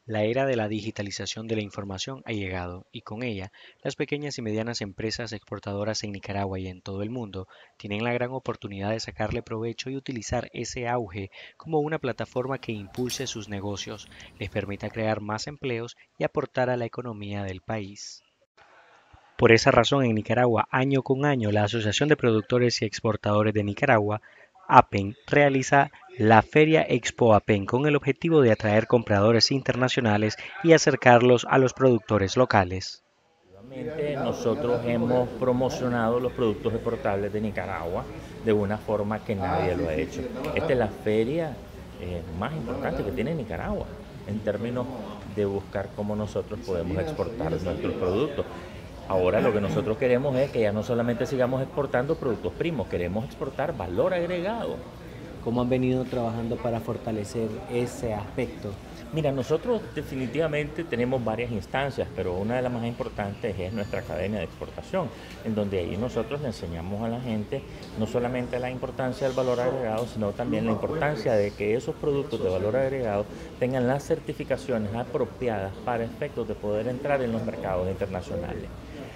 La era de la digitalización de la información ha llegado y con ella las pequeñas y medianas empresas exportadoras en Nicaragua y en todo el mundo tienen la gran oportunidad de sacarle provecho y utilizar ese auge como una plataforma que impulse sus negocios, les permita crear más empleos y aportar a la economía del país. Por esa razón, en Nicaragua, año con año, la Asociación de Productores y Exportadores de Nicaragua, APEN, realiza la Feria Expo APEN con el objetivo de atraer compradores internacionales y acercarlos a los productores locales. Nosotros hemos promocionado los productos exportables de Nicaragua de una forma que nadie lo ha hecho. Esta es la feria más importante que tiene Nicaragua en términos de buscar cómo nosotros podemos exportar nuestros productos. Ahora lo que nosotros queremos es que ya no solamente sigamos exportando productos primos, queremos exportar valor agregado. ¿Cómo han venido trabajando para fortalecer ese aspecto? Mira, nosotros definitivamente tenemos varias instancias, pero una de las más importantes es nuestra academia de exportación, en donde ahí nosotros le enseñamos a la gente no solamente la importancia del valor agregado, sino también la importancia de que esos productos de valor agregado tengan las certificaciones apropiadas para efectos de poder entrar en los mercados internacionales.